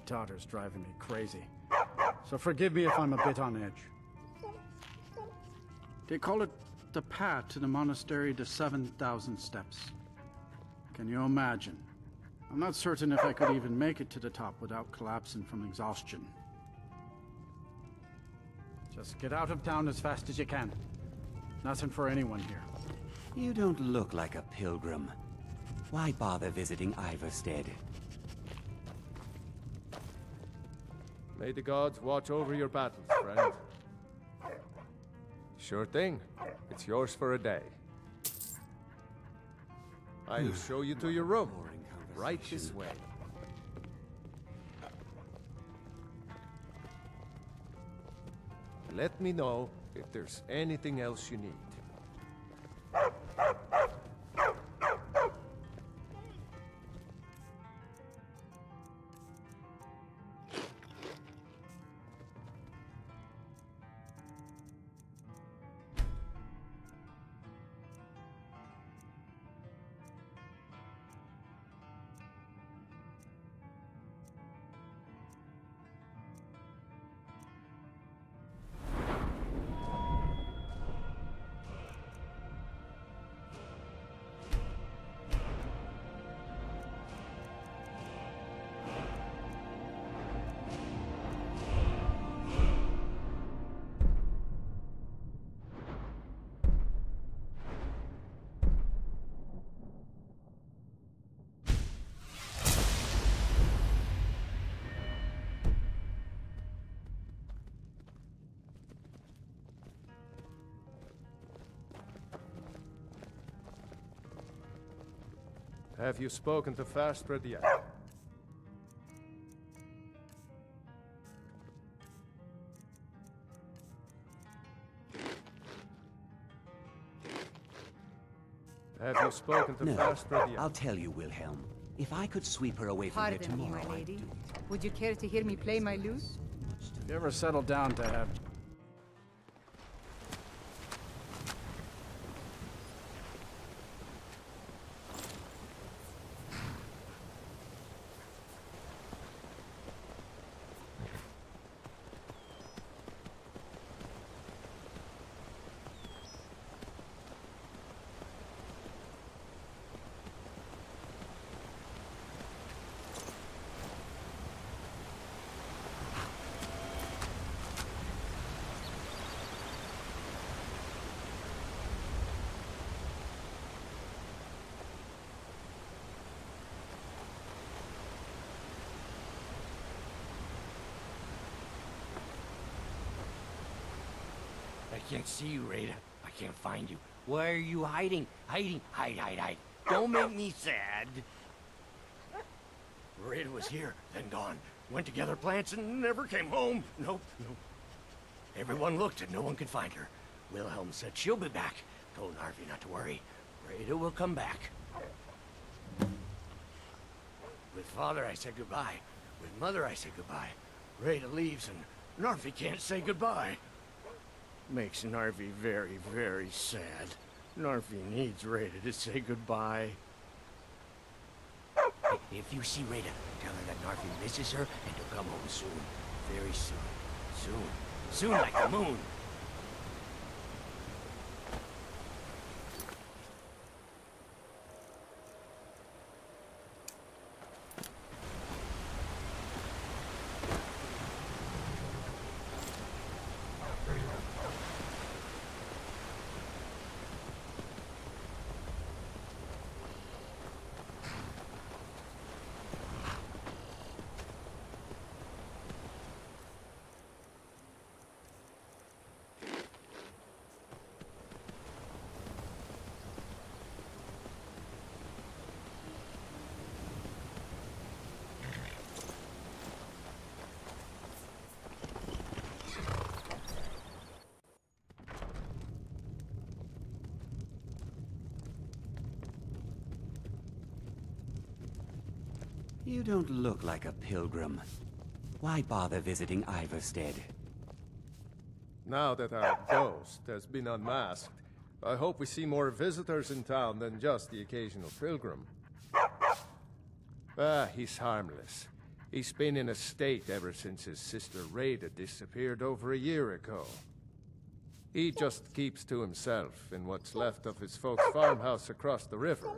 daughter's driving me crazy. So forgive me if I'm a bit on edge. They call it the path to the monastery to 7,000 steps. Can you imagine? I'm not certain if I could even make it to the top without collapsing from exhaustion. Just get out of town as fast as you can. Nothing for anyone here. You don't look like a pilgrim. Why bother visiting Ivarstead? May the gods watch over your battles, friend. Sure thing. It's yours for a day. I'll show you to your room. Right this way. Let me know if there's anything else you need. Have you spoken to Fastred yet? Have you spoken to Fastred yet? I'll tell you, Wilhelm. If I could sweep her away from here Pardon me, tomorrow, my lady. I'd do. Would you care to hear me play my lute? If you ever settle down to have... I can't see you, Rada. I can't find you. Why are you hiding? Hiding. Hide. Don't make me sad. Rada was here, then gone. Went to gather plants and never came home. Nope. Everyone looked and no one could find her. Wilhelm said she'll be back. Told Narvi not to worry. Rada will come back. With Father, I said goodbye. With Mother, I said goodbye. Rada leaves and Narvi can't say goodbye. Makes Narvi very, very sad. Narvi needs Rada to say goodbye. If you see Rada, tell her that Narvi misses her and he'll come home soon. Very soon. Soon like the moon. You don't look like a pilgrim. Why bother visiting Ivarstead? Now that our ghost has been unmasked, I hope we see more visitors in town than just the occasional pilgrim. He's harmless. He's been in a state ever since his sister Rada disappeared over a year ago. He just keeps to himself in what's left of his folks' farmhouse across the river.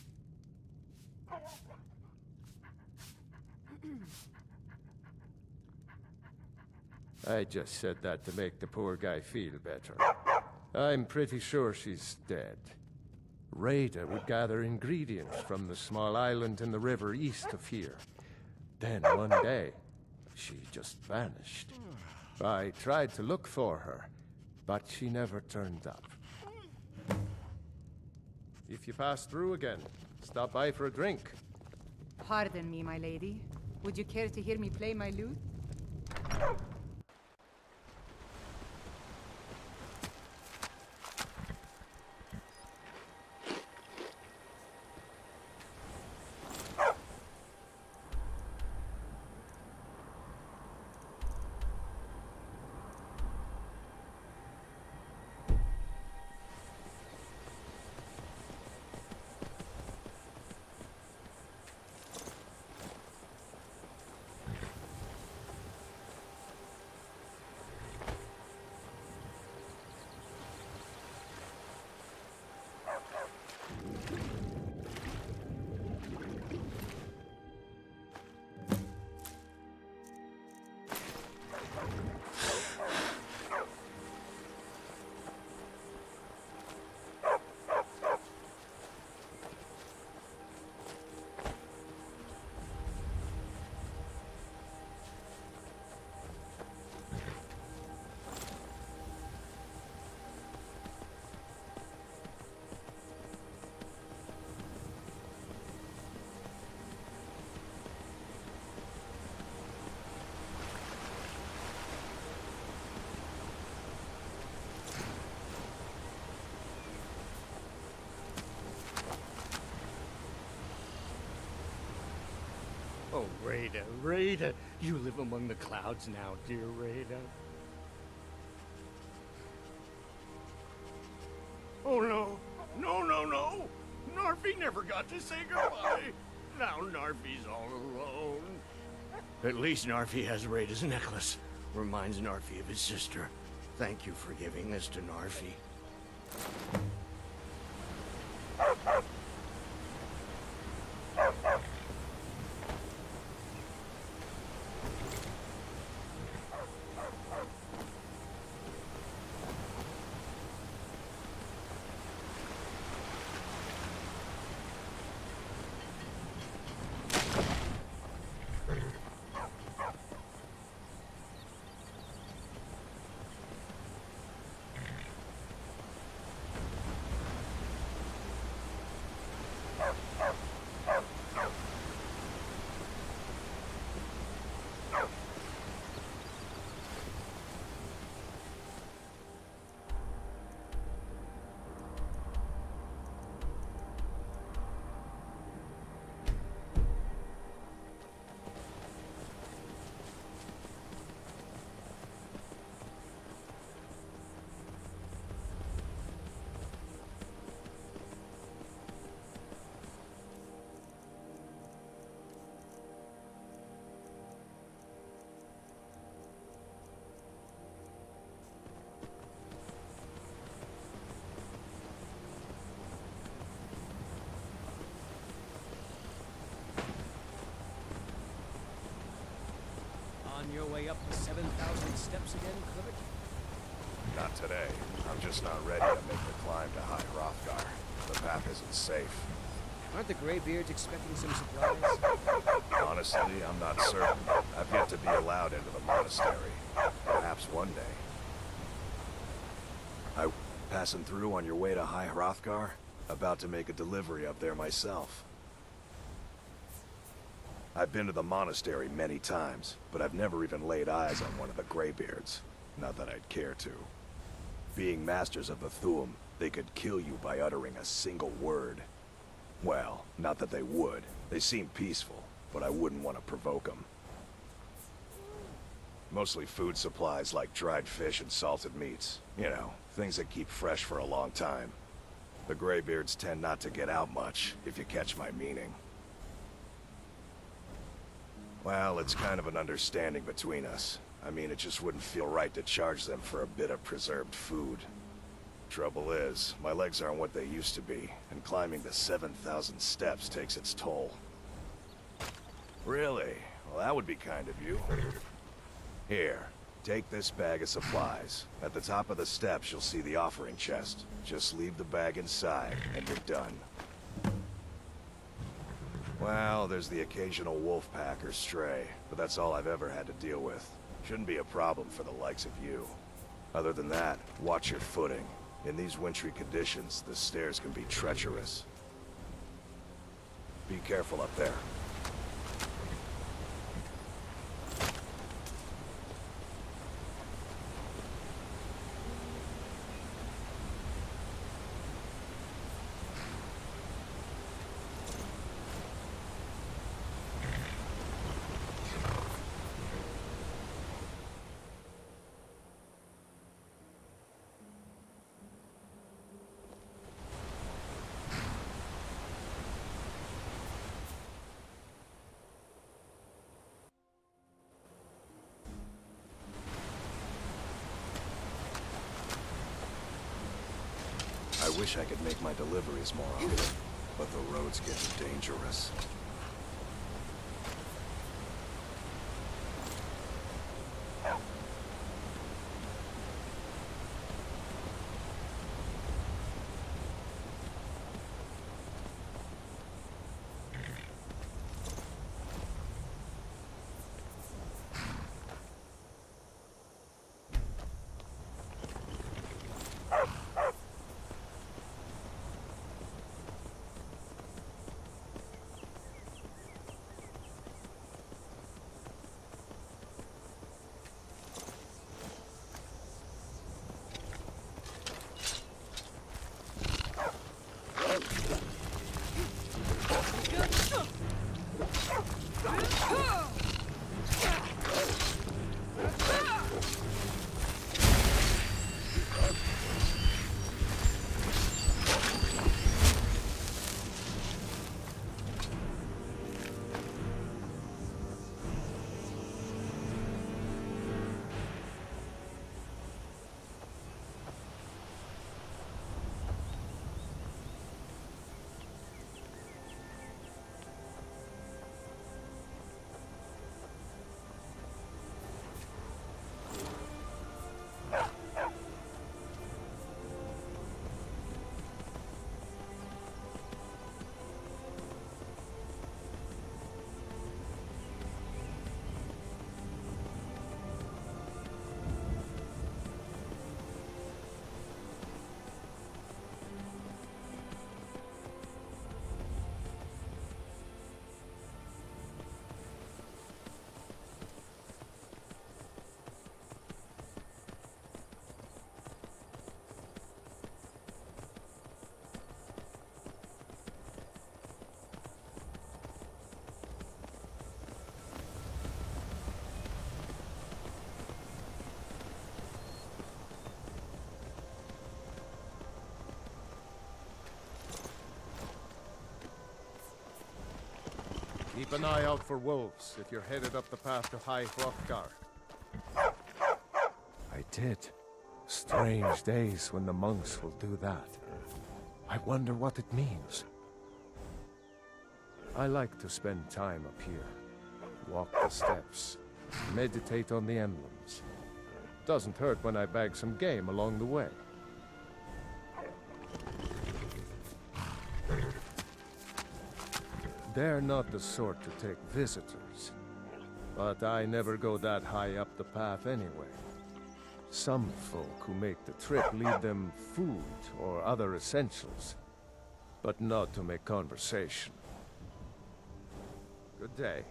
I just said that to make the poor guy feel better. I'm pretty sure she's dead. Rada would gather ingredients from the small island in the river east of here. Then one day, she just vanished. I tried to look for her, but she never turned up. If you pass through again, stop by for a drink. Pardon me, my lady. Would you care to hear me play my lute? Oh, Rada, Rada, you live among the clouds now, dear Rada. Oh no, no! Narfi never got to say goodbye. Now Narfi's all alone. At least Narfi has Rada's necklace. Reminds Narfi of his sister. Thank you for giving this to Narfi. On your way up the 7,000 steps again, Clivet? Not today. I'm just not ready to make the climb to High Hrothgar. The path isn't safe. Aren't the Greybeards expecting some supplies? Honestly, I'm not certain. I've yet to be allowed into the monastery. Perhaps one day. Passing through on your way to High Hrothgar? About to make a delivery up there myself. I've been to the monastery many times, but I've never even laid eyes on one of the Greybeards. Not that I'd care to. Being masters of the Thu'um, they could kill you by uttering a single word. Well, not that they would. They seem peaceful, but I wouldn't want to provoke them. Mostly food supplies like dried fish and salted meats. You know, things that keep fresh for a long time. The Greybeards tend not to get out much, if you catch my meaning. Well, it's kind of an understanding between us. I mean, it just wouldn't feel right to charge them for a bit of preserved food. Trouble is, my legs aren't what they used to be, and climbing the 7,000 steps takes its toll. Really? Well, that would be kind of you. Here, take this bag of supplies. At the top of the steps, you'll see the offering chest. Just leave the bag inside, and you're done. Well, there's the occasional wolf pack or stray, but that's all I've ever had to deal with. Shouldn't be a problem for the likes of you. Other than that, watch your footing. In these wintry conditions, the stairs can be treacherous. Be careful up there. I wish I could make my deliveries more often, but the roads get dangerous. Keep an eye out for wolves if you're headed up the path to High Hrothgar. I did. Strange days when the monks will do that. I wonder what it means. I like to spend time up here. Walk the steps. Meditate on the emblems. Doesn't hurt when I bag some game along the way. They're not the sort to take visitors. But I never go that high up the path anyway. Some folk who make the trip leave them food or other essentials, but not to make conversation. Good day.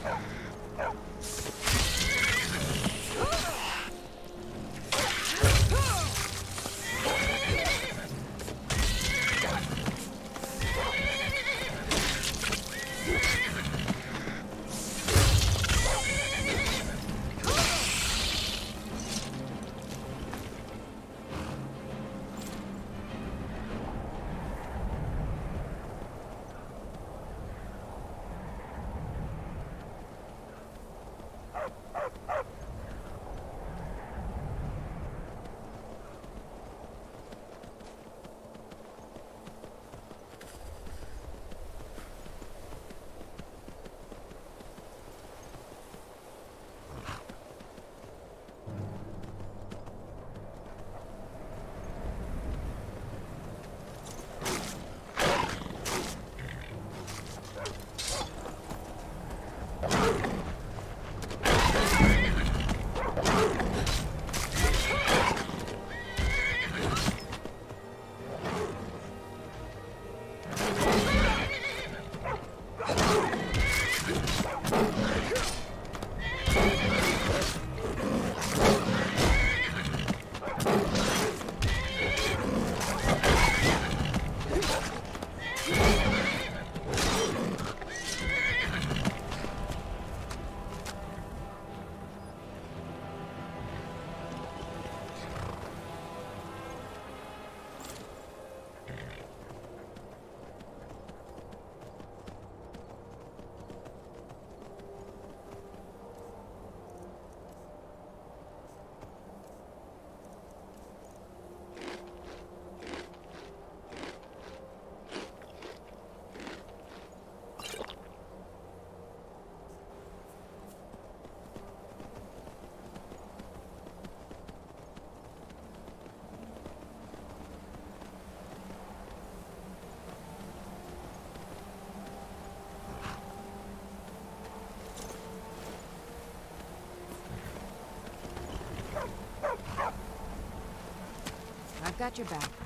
I've got your back.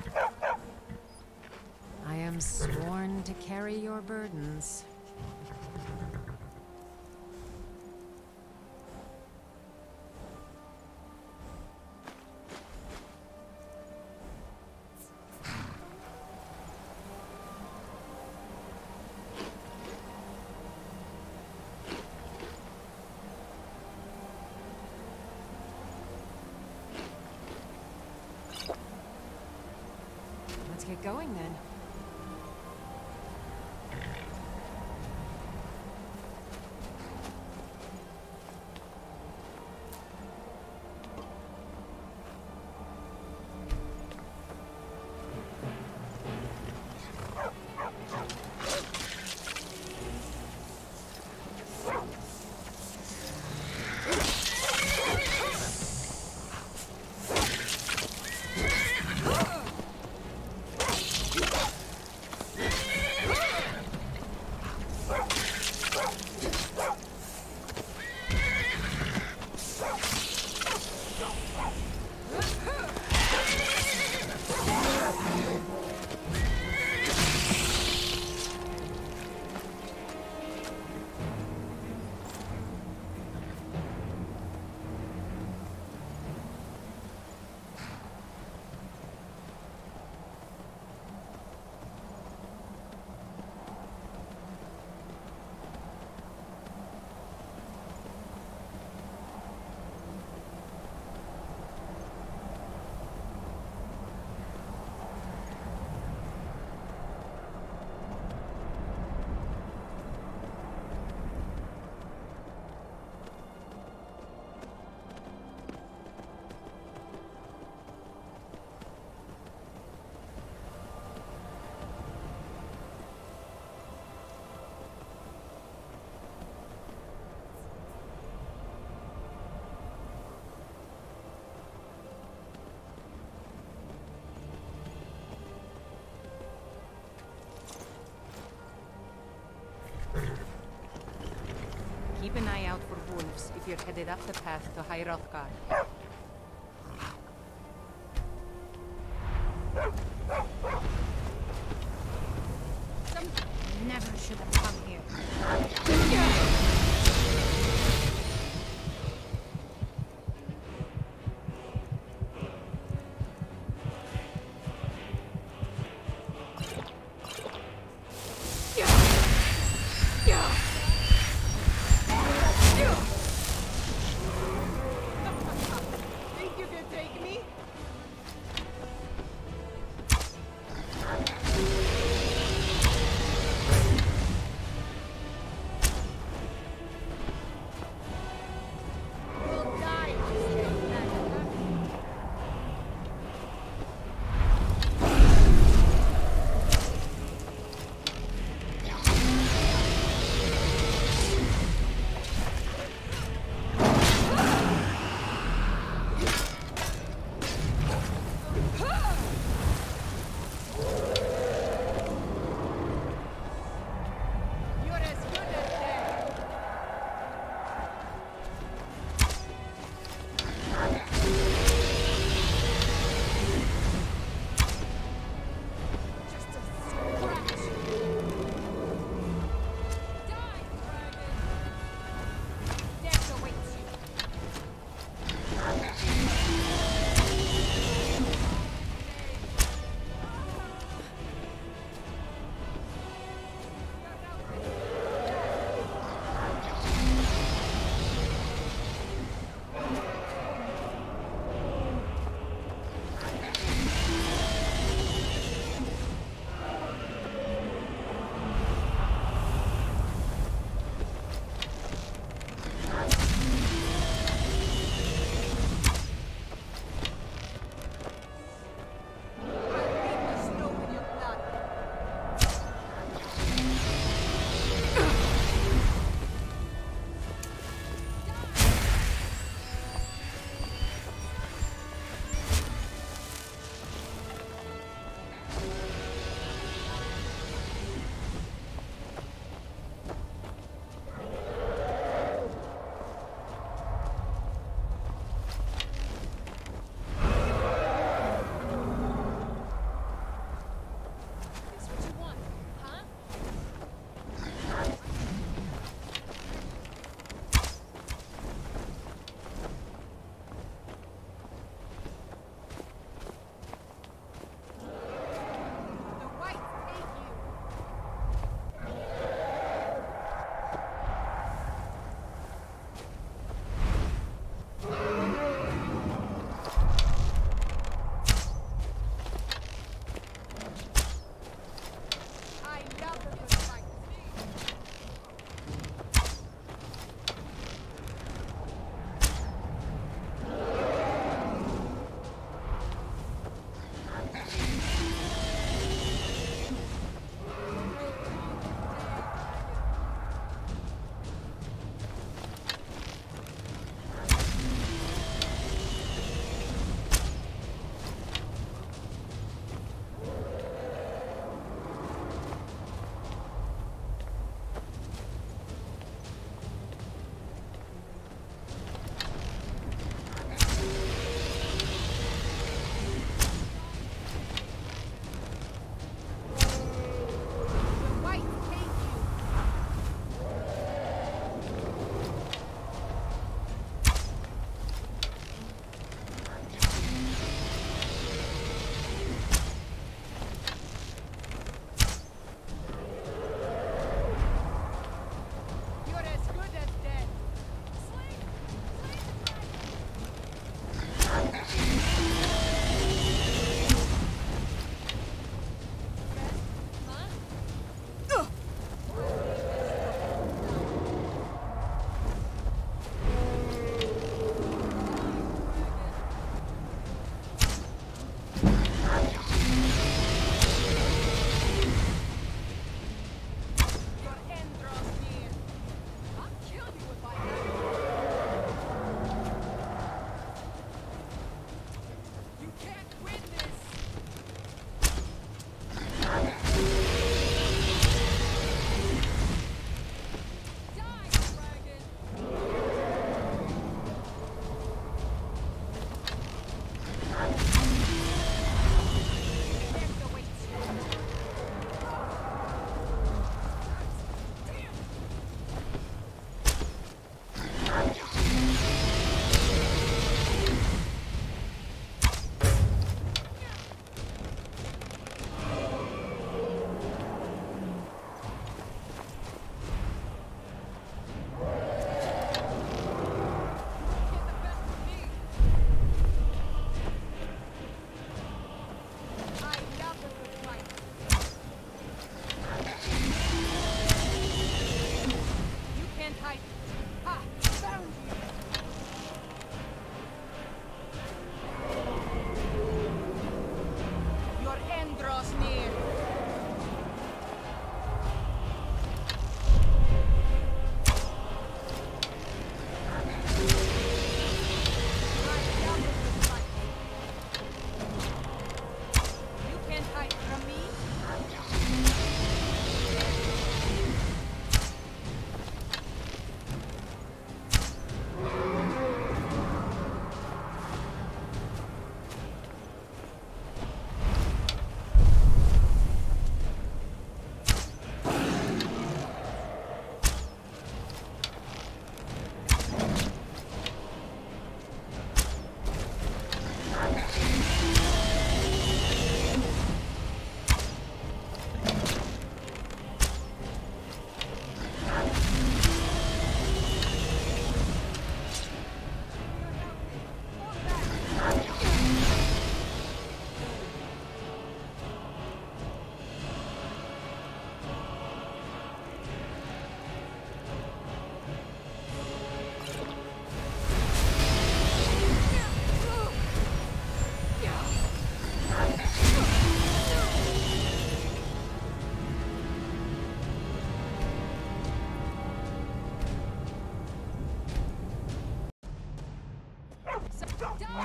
I am sworn to carry your burdens. Let's get going then. Keep an eye out for wolves if you're headed up the path to High Hrothgar. Never should have come here.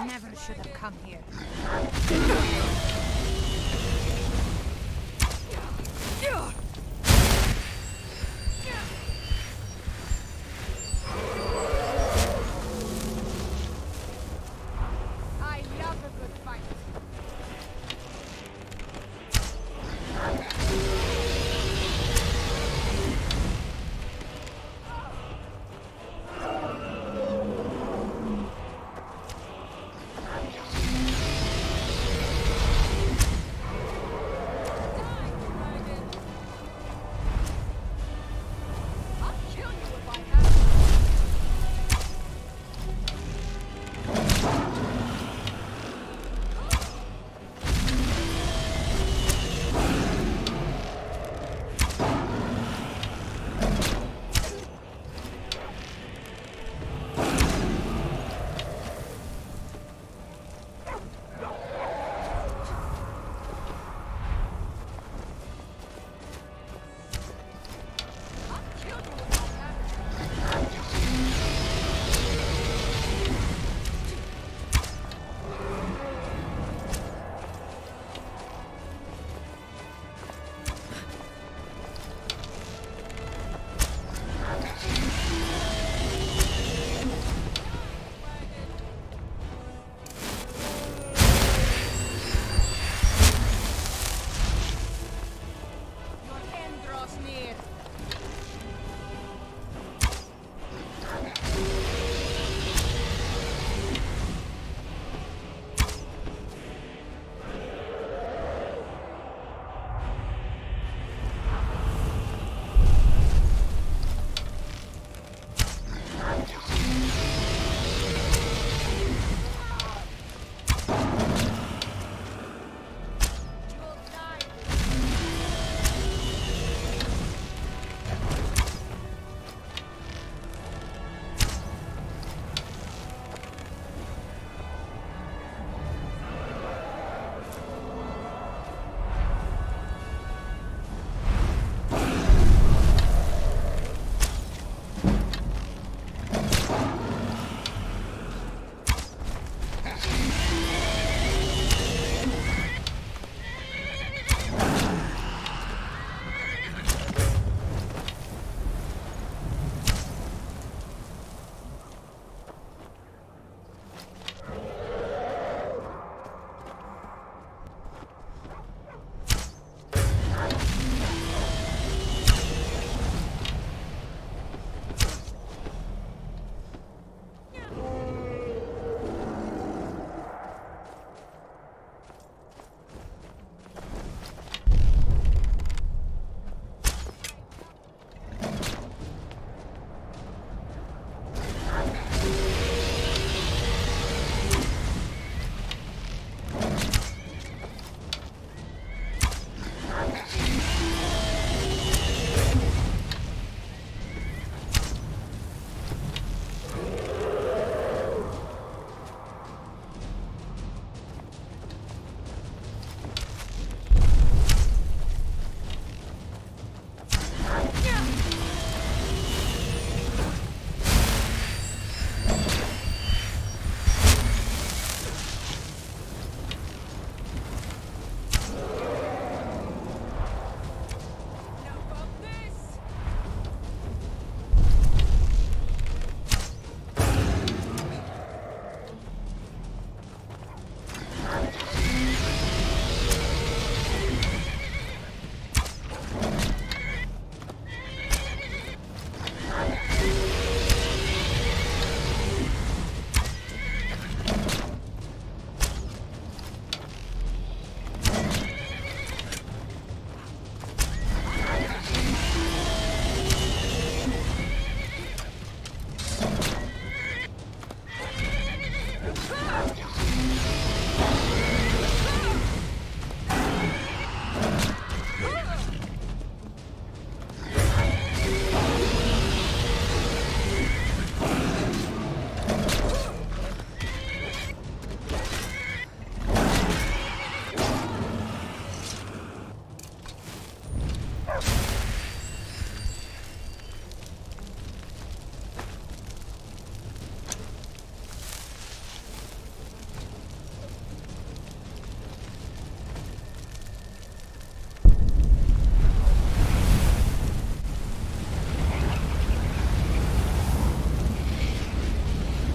never should have come here. I love a good fight.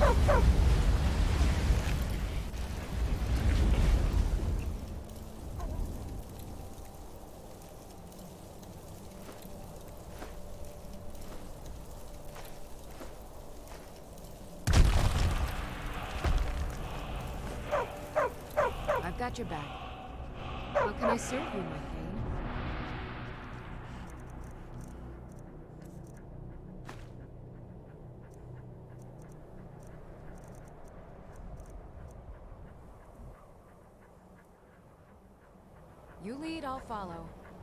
I've got your back. How can I serve you, my Thane? You lead, I'll follow.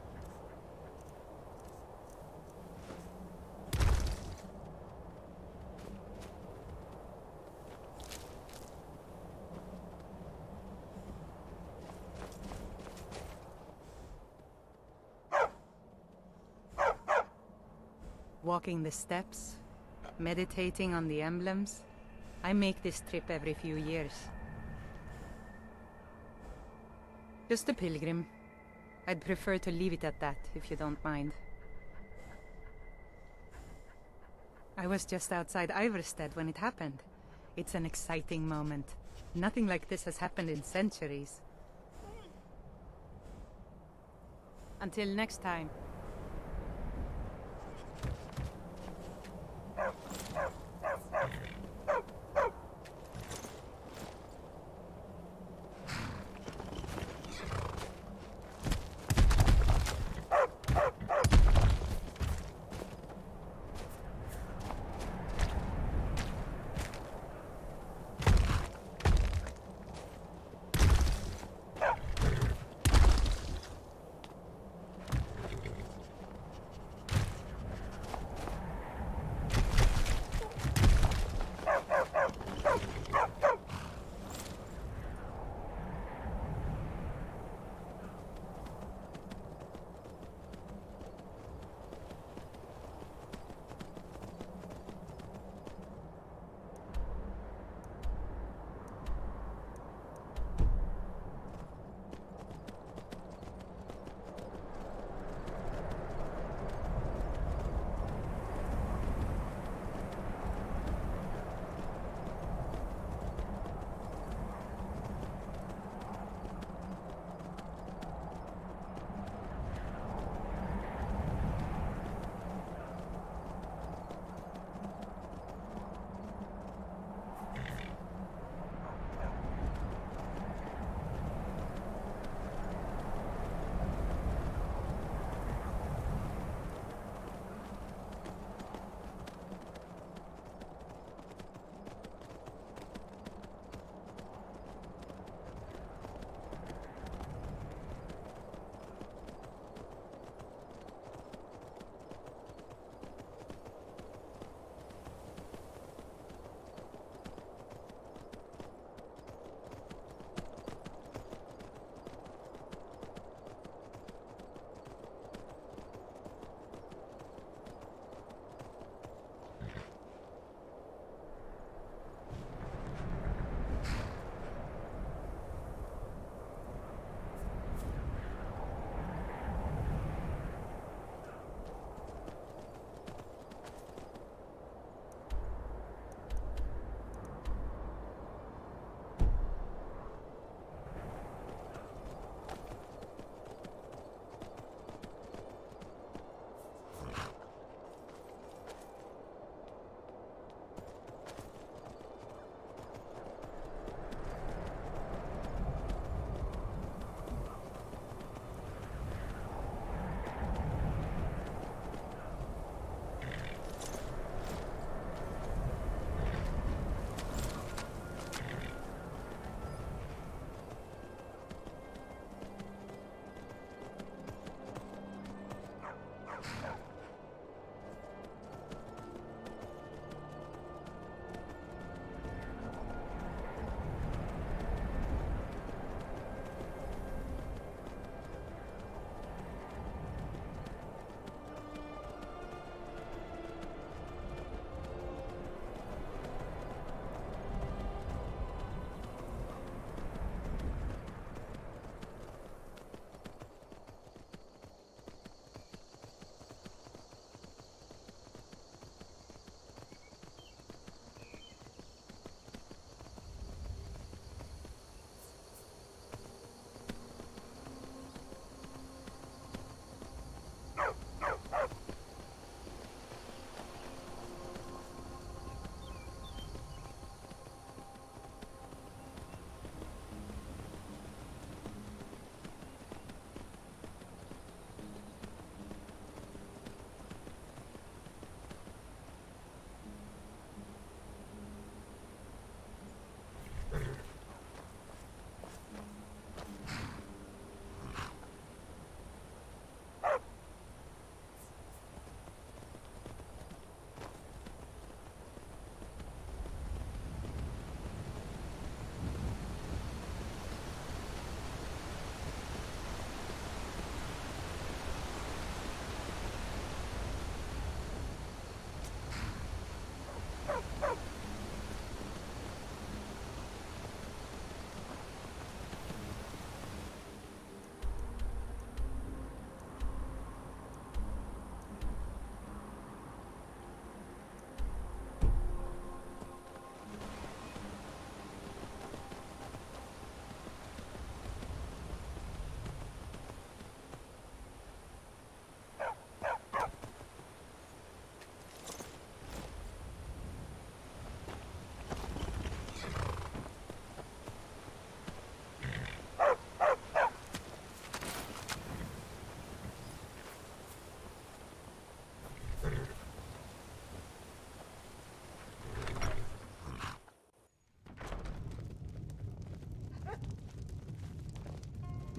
Walking the steps, meditating on the emblems. I make this trip every few years. Just a pilgrim. I'd prefer to leave it at that, if you don't mind. I was just outside Iverstead when it happened. It's an exciting moment. Nothing like this has happened in centuries. Until next time.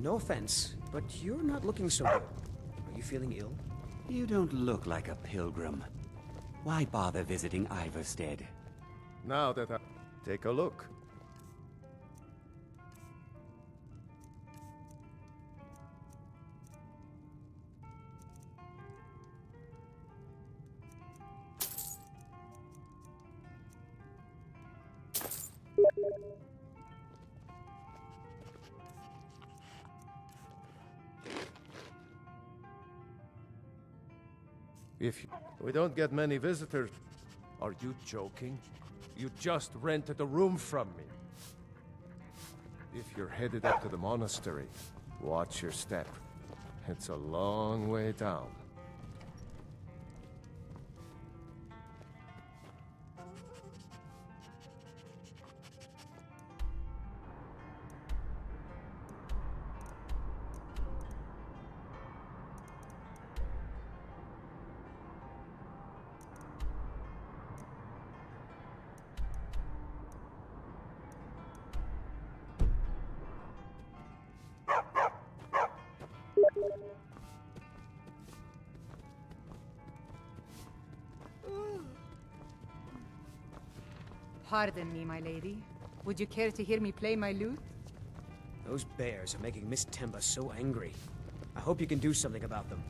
No offense, but you're not looking so good. Are you feeling ill? You don't look like a pilgrim. Why bother visiting Iverstead? Now that I... Take a look. We don't get many visitors. Are you joking? You just rented a room from me. If you're headed up to the monastery, watch your step. It's a long way down. Pardon me, my lady. Would you care to hear me play my lute? Those bears are making Miss Temba so angry. I hope you can do something about them.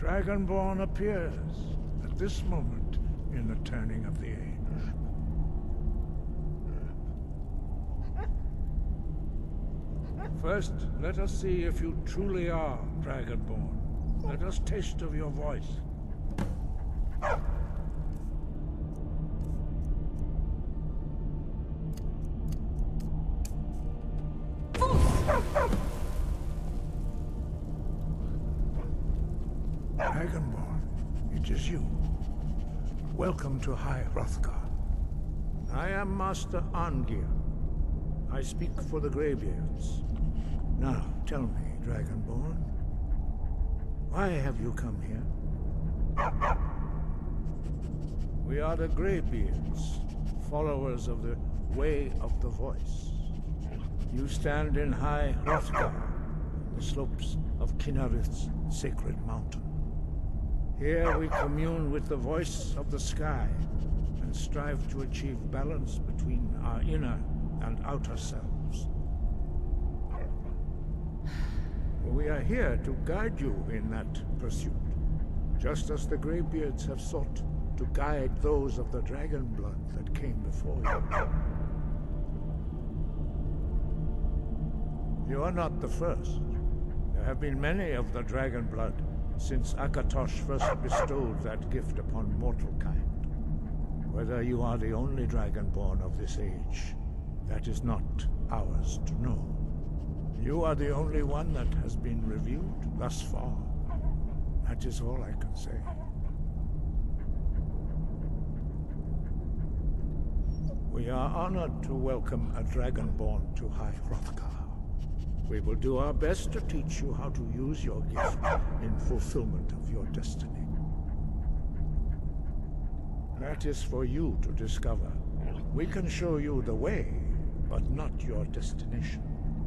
Dragonborn appears at this moment in the turning of the age. First, let us see if you truly are Dragonborn. Let us taste of your voice. Dragonborn, it is you. Welcome to High Hrothgar. I am Master Arngeir. I speak for the Greybeards. Now, tell me, Dragonborn, why have you come here? We are the Greybeards, followers of the Way of the Voice. You stand in High Hrothgar, the slopes of Kynareth's sacred mountain. Here we commune with the voice of the sky and strive to achieve balance between our inner and outer selves. We are here to guide you in that pursuit, just as the Greybeards have sought to guide those of the dragon blood that came before you. You are not the first. There have been many of the dragon blood since Akatosh first bestowed that gift upon mortal kind. Whether you are the only dragonborn of this age, that is not ours to know. You are the only one that has been revealed thus far. That is all I can say. We are honored to welcome a dragonborn to High Hrothgar. We will do our best to teach you how to use your gift in fulfillment of your destiny. That is for you to discover. We can show you the way, but not your destination.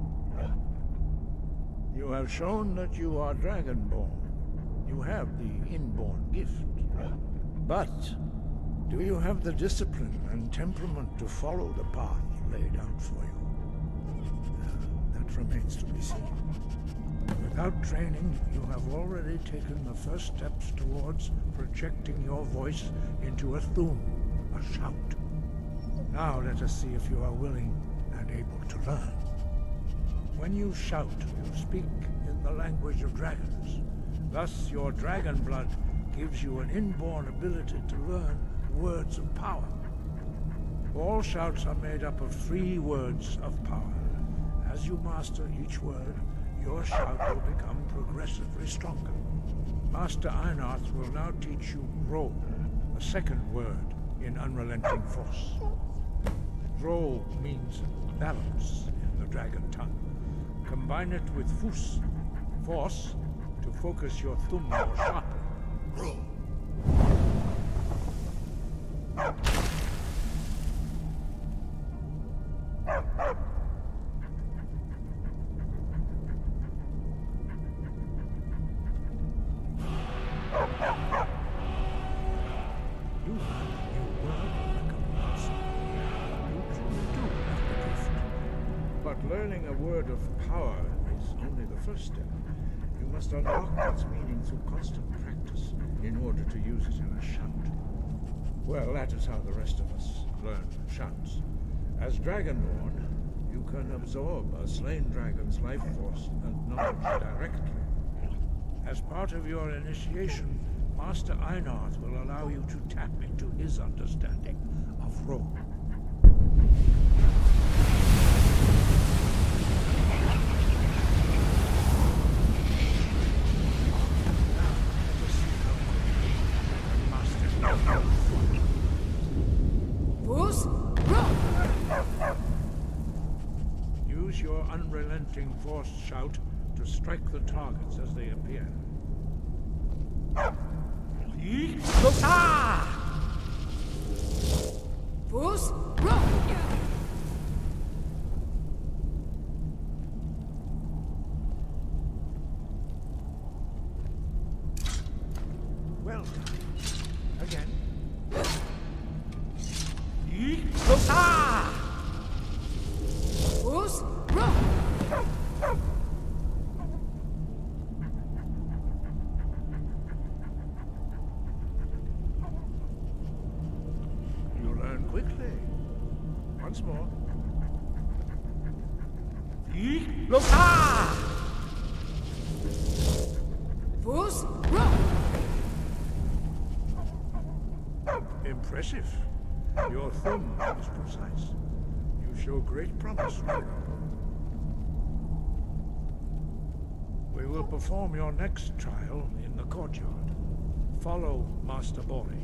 You have shown that you are Dragonborn. You have the inborn gift. But do you have the discipline and temperament to follow the path laid out for you? That remains to be seen. Without training, you have already taken the first steps towards projecting your voice into a Thu'um, a shout. Now let us see if you are willing and able to learn. When you shout, you speak in the language of dragons. Thus, your dragon blood gives you an inborn ability to learn words of power. All shouts are made up of 3 words of power. As you master each word, your shout will become progressively stronger. Master Einarth will now teach you Ro, a second word in Unrelenting Force. Ro means balance in the dragon tongue. Combine it with Fus, force, to focus your Thu'um more sharply. Ro. Learning a word of power is only the first step. You must unlock its meaning through constant practice in order to use it in a shout. Well, that is how the rest of us learn shouts. As Dragonborn, you can absorb a slain dragon's life force and knowledge directly. As part of your initiation, Master Einarth will allow you to tap into his understanding of Ro. Use your unrelenting force shout to strike the targets as they appear. Well done. Again. Once more. Look! Ah! Fools, roll! Impressive. Your thumb is precise. You show great promise, Raider. We will perform your next trial in the courtyard. Follow Master Bori.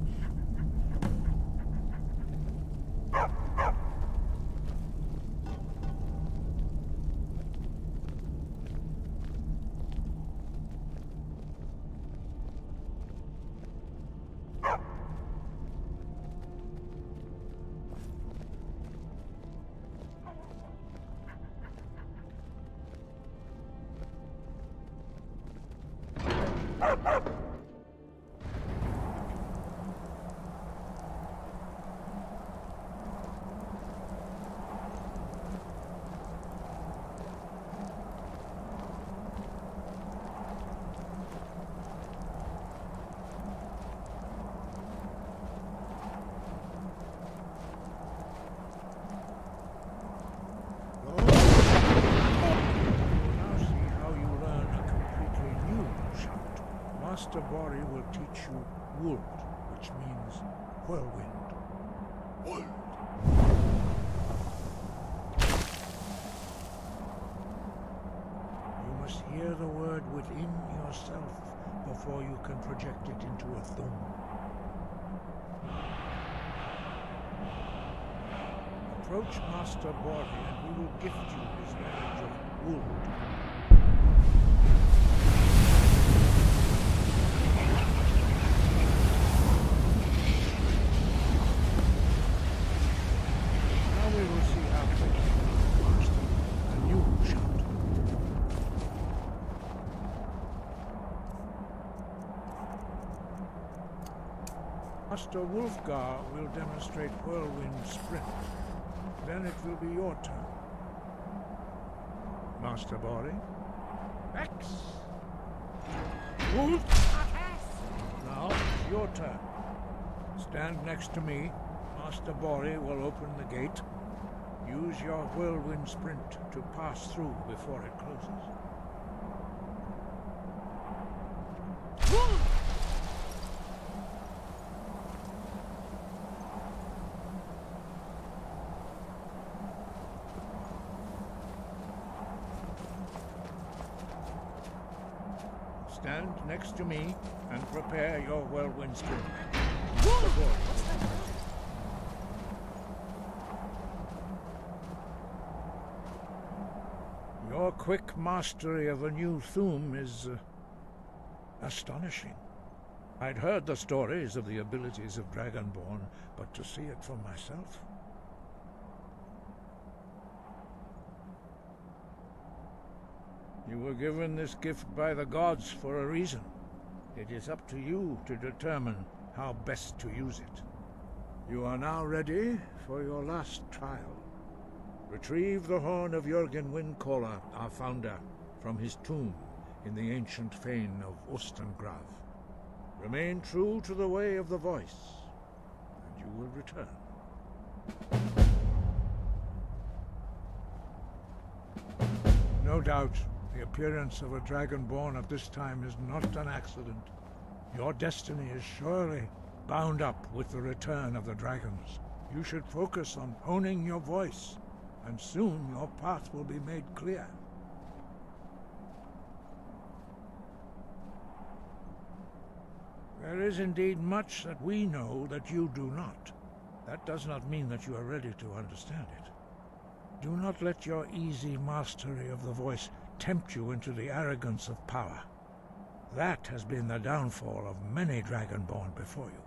Master Bori will teach you Wold, which means whirlwind. Wold! You must hear the word within yourself before you can project it into a thumb. Approach Master Bori and we will gift you his knowledge of Wold. Master Wulfgar will demonstrate Whirlwind Sprint. Then it will be your turn. Master Bori. X! Wolf! Now it's your turn. Stand next to me. Master Bori will open the gate. Use your Whirlwind Sprint to pass through before it closes. Stand next to me and prepare your whirlwind sprint. Your quick mastery of a new Thu'um is astonishing. I'd heard the stories of the abilities of Dragonborn, but to see it for myself... You were given this gift by the gods for a reason. It is up to you to determine how best to use it. You are now ready for your last trial. Retrieve the horn of Jürgen Windcaller, our founder, from his tomb in the ancient fane of Ostengrav. Remain true to the way of the voice, and you will return. No doubt, the appearance of a Dragonborn at this time is not an accident. Your destiny is surely bound up with the return of the dragons. You should focus on honing your voice, and soon your path will be made clear. There is indeed much that we know that you do not. That does not mean that you are ready to understand it. Do not let your easy mastery of the voice tempt you into the arrogance of power. That has been the downfall of many Dragonborn before you.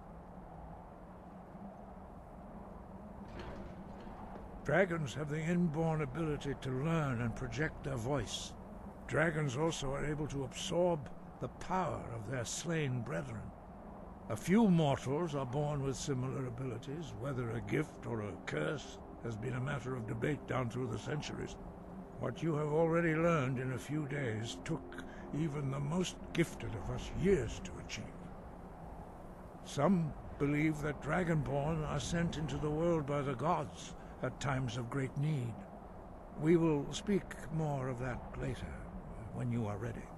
Dragons have the inborn ability to learn and project their voice. Dragons also are able to absorb the power of their slain brethren. A few mortals are born with similar abilities. Whether a gift or a curse has been a matter of debate down through the centuries. What you have already learned in a few days took even the most gifted of us years to achieve. Some believe that Dragonborn are sent into the world by the gods at times of great need. We will speak more of that later, when you are ready.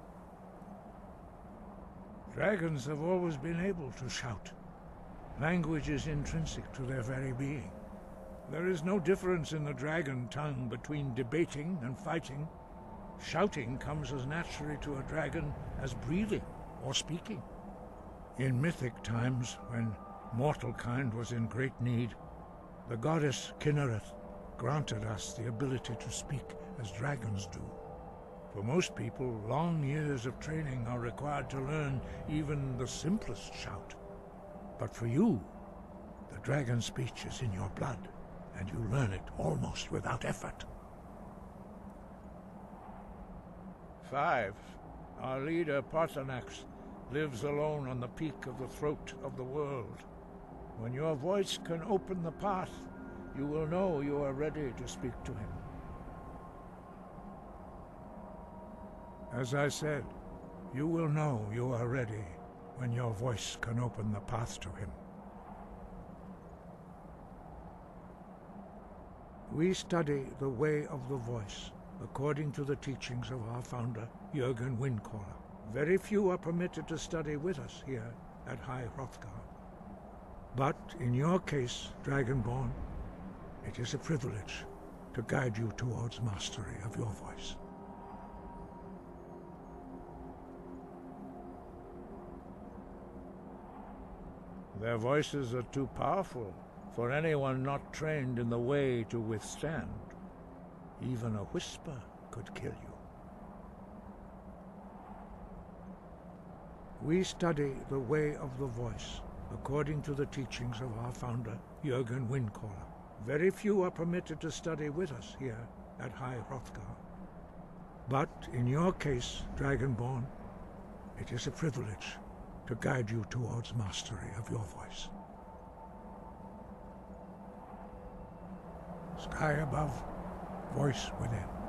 Dragons have always been able to shout. Language is intrinsic to their very being. There is no difference in the dragon tongue between debating and fighting. Shouting comes as naturally to a dragon as breathing or speaking. In mythic times, when mortal kind was in great need, the goddess Kynareth granted us the ability to speak as dragons do. For most people, long years of training are required to learn even the simplest shout. But for you, the dragon speech is in your blood, and you learn it almost without effort. 5. Our leader, Paarthurnax, lives alone on the peak of the throat of the world. When your voice can open the path, you will know you are ready to speak to him. As I said, you will know you are ready when your voice can open the path to him. We study the way of the voice, according to the teachings of our founder, Jürgen Windcaller. Very few are permitted to study with us here at High Hrothgar. But in your case, Dragonborn, it is a privilege to guide you towards mastery of your voice. Their voices are too powerful for anyone not trained in the way to withstand. Even a whisper could kill you. We study the way of the voice, according to the teachings of our founder, Jürgen Windcaller. Very few are permitted to study with us here at High Hrothgar. But in your case, Dragonborn, it is a privilege to guide you towards mastery of your voice. Sky above, voice within.